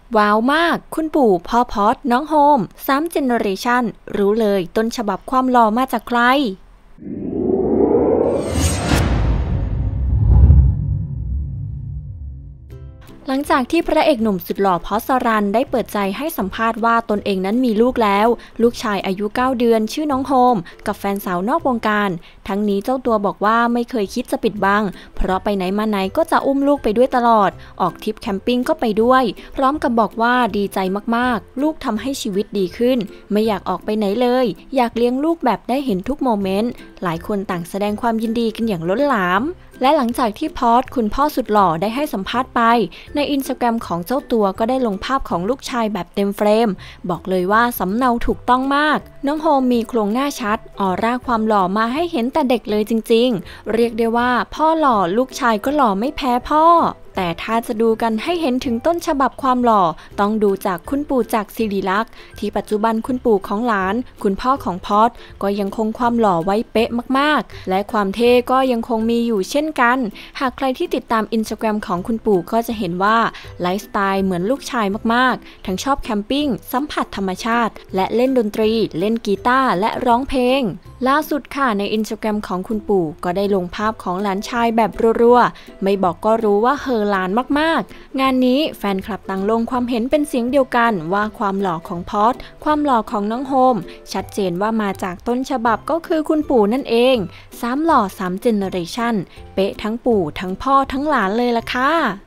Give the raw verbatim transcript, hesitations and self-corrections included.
ว้าวมากคุณปู่พ่อพอดน้องโฮมสามเจเนอเรชันรู้เลยต้นฉบับความหล่อมาจากใครหลังจากที่พระเอกหนุ่มสุดหล่อพอสรันได้เปิดใจให้สัมภาษณ์ว่าตนเองนั้นมีลูกแล้วลูกชายอายุเก้าเดือนชื่อน้องโฮมกับแฟนสาวนอกวงการทั้งนี้เจ้าตัวบอกว่าไม่เคยคิดจะปิดบังเพราะไปไหนมาไหนก็จะอุ้มลูกไปด้วยตลอดออกทริปแคมปิ้งก็ไปด้วยพร้อมกับบอกว่าดีใจมากๆลูกทำให้ชีวิตดีขึ้นไม่อยากออกไปไหนเลยอยากเลี้ยงลูกแบบได้เห็นทุกโมเมนต์หลายคนต่างแสดงความยินดีกันอย่างล้นหลามและหลังจากที่พอดคุณพ่อสุดหล่อได้ให้สัมภาษณ์ไปในอินสตาแกรมของเจ้าตัวก็ได้ลงภาพของลูกชายแบบเต็มเฟรมบอกเลยว่าสำเนาถูกต้องมากน้องโฮมมีโครงหน้าชัดออร่าความหล่อมาให้เห็นแต่เด็กเลยจริงๆเรียกได้ว่าพ่อหล่อลูกชายก็หล่อไม่แพ้พ่อแต่ถ้าจะดูกันให้เห็นถึงต้นฉบับความหล่อต้องดูจากคุณปู่จากศิริลักษณ์ที่ปัจจุบันคุณปู่ของหลานคุณพ่อของพอดก็ยังคงความหล่อไว้เป๊ะมากๆและความเท่ก็ยังคงมีอยู่เช่นกันหากใครที่ติดตามอินสตาแกรมของคุณปู่ก็จะเห็นว่าไลฟ์สไตล์เหมือนลูกชายมากๆทั้งชอบแคมปิ้งสัมผัสธรรมชาติและเล่นดนตรีเล่นกีตาร์และร้องเพลงล่าสุดค่ะในอินสตาแกรมของคุณปู่ก็ได้ลงภาพของหลานชายแบบรัวๆไม่บอกก็รู้ว่าเฮอหลานมากๆงานนี้แฟนคลับต่างลงความเห็นเป็นเสียงเดียวกันว่าความหล่อของพอดความหล่อของน้องโฮมชัดเจนว่ามาจากต้นฉบับก็คือคุณปู่นั่นเองสามหล่อสามเจเนอเรชันเป๊ะทั้งปู่ทั้งพ่อทั้งหลานเลยล่ะค่ะ